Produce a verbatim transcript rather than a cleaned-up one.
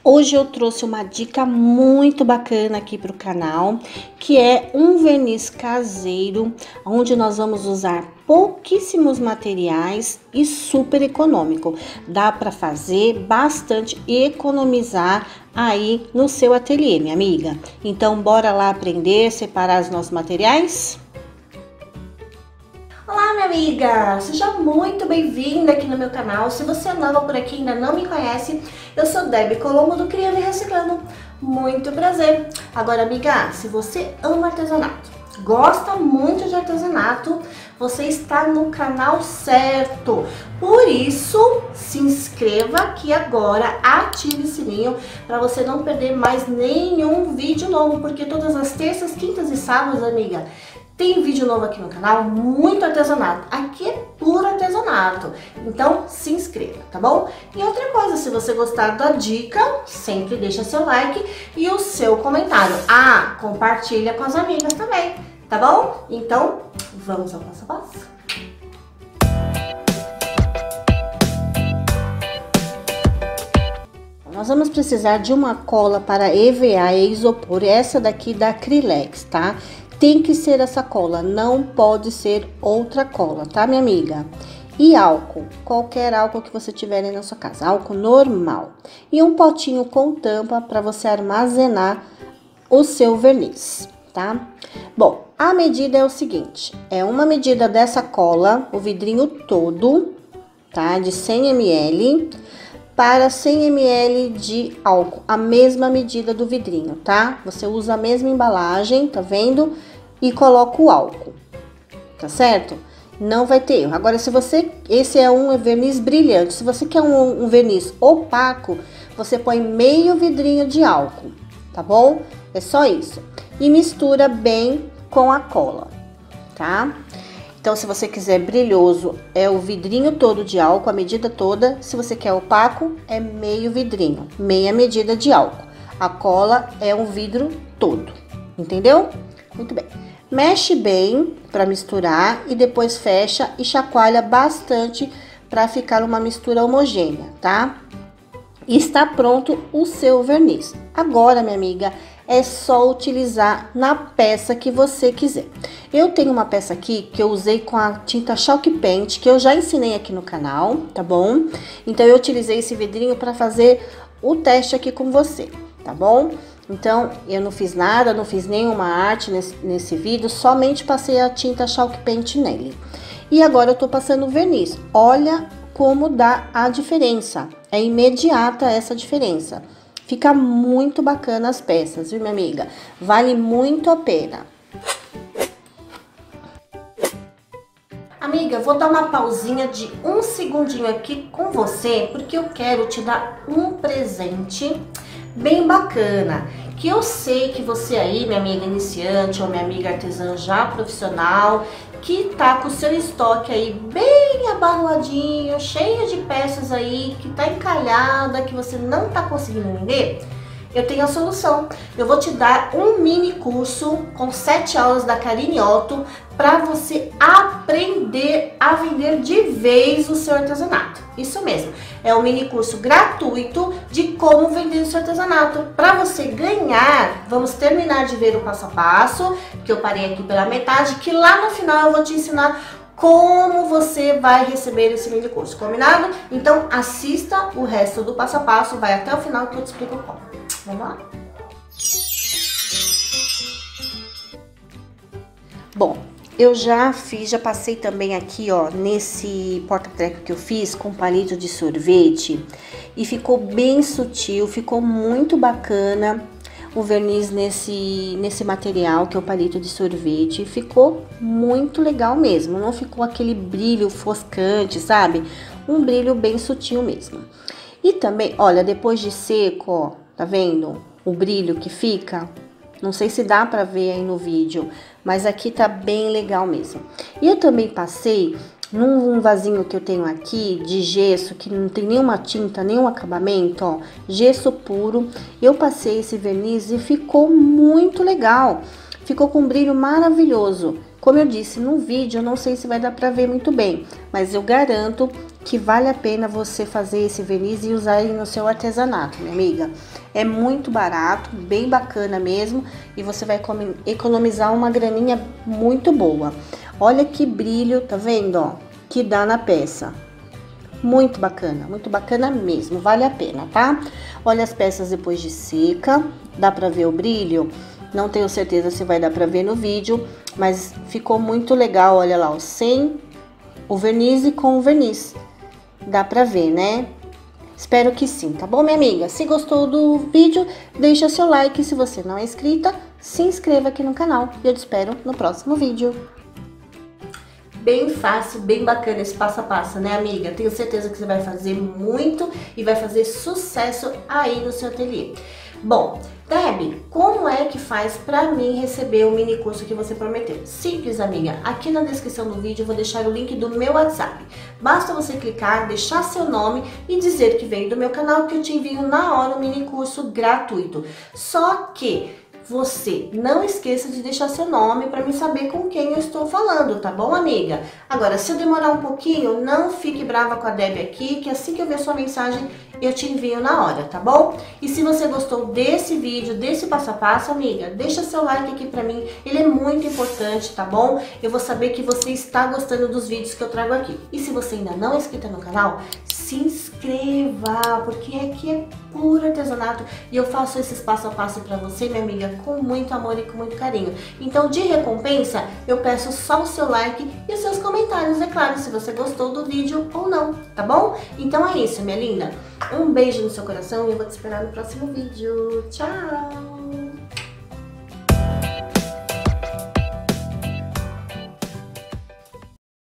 Hoje eu trouxe uma dica muito bacana aqui para o canal, que é um verniz caseiro, onde nós vamos usar pouquíssimos materiais e super econômico. Dá para fazer bastante e economizar aí no seu ateliê, minha amiga. Então, bora lá aprender, separar os nossos materiais? Olá, minha amiga! Seja muito bem-vinda aqui no meu canal. Se você é nova por aqui e ainda não me conhece, eu sou Debbie Colombo do Criando e Reciclando. Muito prazer! Agora, amiga, se você ama artesanato, gosta muito de artesanato, você está no canal certo. Por isso, se inscreva aqui agora, ative o sininho para você não perder mais nenhum vídeo novo, porque todas as terças, quintas e sábados, amiga, tem vídeo novo aqui no canal, muito artesanato. Aqui é puro artesanato. Então, se inscreva, tá bom? E outra coisa, se você gostar da dica, sempre deixa seu like e o seu comentário. Ah, compartilha com as amigas também, tá bom? Então, vamos ao passo a passo. Nós vamos precisar de uma cola para E V A e isopor, essa daqui da Acrylex, tá? Tem que ser essa cola, não pode ser outra cola, tá, minha amiga? E álcool, qualquer álcool que você tiver aí na sua casa, álcool normal. E um potinho com tampa para você armazenar o seu verniz, tá? Bom, a medida é o seguinte, é uma medida dessa cola, o vidrinho todo, tá? De cem mililitros. Para cem mililitros de álcool, a mesma medida do vidrinho, tá? Você usa a mesma embalagem, tá vendo? E coloca o álcool, tá certo? Não vai ter erro. Agora, se você, esse é um verniz brilhante, se você quer um, um verniz opaco, você põe meio vidrinho de álcool, tá bom? É só isso. E mistura bem com a cola, tá? Então, se você quiser brilhoso, é o vidrinho todo de álcool, a medida toda. Se você quer opaco, é meio vidrinho, meia medida de álcool. A cola é um vidro todo, entendeu? Muito bem. Mexe bem para misturar e depois fecha e chacoalha bastante para ficar uma mistura homogênea, tá? E está pronto o seu verniz. Agora, minha amiga, é só utilizar na peça que você quiser. Eu tenho uma peça aqui que eu usei com a tinta Chalk Paint, que eu já ensinei aqui no canal, tá bom? Então, eu utilizei esse vidrinho para fazer o teste aqui com você, tá bom? Então, eu não fiz nada, não fiz nenhuma arte nesse, nesse vídeo, somente passei a tinta Chalk Paint nele. E agora eu tô passando o verniz. Olha como dá a diferença, é imediata essa diferença. Fica muito bacana as peças, viu, minha amiga? Vale muito a pena. Amiga, vou dar uma pausinha de um segundinho aqui com você, porque eu quero te dar um presente bem bacana. Que eu sei que você aí, minha amiga iniciante ou minha amiga artesã já profissional, que tá com o seu estoque aí bem abarroadinho, cheio de peças aí, que tá encalhada, que você não tá conseguindo vender, eu tenho a solução. Eu vou te dar um mini curso com sete aulas da Karine Otto para você aprender a vender de vez o seu artesanato. Isso mesmo, é um mini curso gratuito de como vender o seu artesanato. Para você ganhar, vamos terminar de ver o passo a passo, que eu parei aqui pela metade, que lá no final eu vou te ensinar como você vai receber esse mini curso, combinado? Então assista o resto do passo a passo, vai até o final que eu te explico como. Vamos lá? Bom, eu já fiz, já passei também aqui, ó, nesse porta-treco que eu fiz com palito de sorvete e ficou bem sutil, ficou muito bacana o verniz nesse, nesse material que é o palito de sorvete. Ficou muito legal mesmo, não ficou aquele brilho ofuscante, sabe? Um brilho bem sutil mesmo. E também, olha, depois de seco, ó, tá vendo o brilho que fica? Não sei se dá pra ver aí no vídeo, mas aqui tá bem legal mesmo. E eu também passei num vasinho que eu tenho aqui de gesso, que não tem nenhuma tinta, nenhum acabamento, ó, gesso puro. Eu passei esse verniz e ficou muito legal. Ficou com um brilho maravilhoso. Como eu disse no vídeo, eu não sei se vai dar pra ver muito bem, mas eu garanto que vale a pena você fazer esse verniz e usar aí no seu artesanato, minha amiga. É muito barato, bem bacana mesmo, e você vai economizar uma graninha muito boa. Olha que brilho, tá vendo, ó, que dá na peça. Muito bacana, muito bacana mesmo, vale a pena, tá? Olha as peças depois de seca, dá pra ver o brilho? Não tenho certeza se vai dar pra ver no vídeo, mas ficou muito legal, olha lá, ó, sem o verniz e com o verniz. Dá pra ver, né? Espero que sim, tá bom, minha amiga? Se gostou do vídeo, deixa seu like. Se você não é inscrita, se inscreva aqui no canal. E eu te espero no próximo vídeo. Bem fácil, bem bacana esse passo a passo, né, amiga? Tenho certeza que você vai fazer muito e vai fazer sucesso aí no seu ateliê. Bom, Deb, como é que faz pra mim receber o mini curso que você prometeu? Simples, amiga. Aqui na descrição do vídeo eu vou deixar o link do meu WhatsApp. Basta você clicar, deixar seu nome e dizer que veio do meu canal que eu te envio na hora o mini curso gratuito. Só que você não esqueça de deixar seu nome para mim saber com quem eu estou falando, tá bom, amiga? Agora, se eu demorar um pouquinho, não fique brava com a Deb aqui, que assim que eu ver sua mensagem, eu te envio na hora, tá bom? E se você gostou desse vídeo, desse passo a passo, amiga, deixa seu like aqui pra mim, ele é muito importante, tá bom? Eu vou saber que você está gostando dos vídeos que eu trago aqui. E se você ainda não é inscrita no canal, se inscreva, porque aqui é puro artesanato e eu faço esses passo a passo pra você, minha amiga, com muito amor e com muito carinho. Então, de recompensa, eu peço só o seu like e os seus comentários, é claro, se você gostou do vídeo ou não, tá bom? Então é isso, minha linda. Um beijo no seu coração e eu vou te esperar no próximo vídeo. Tchau!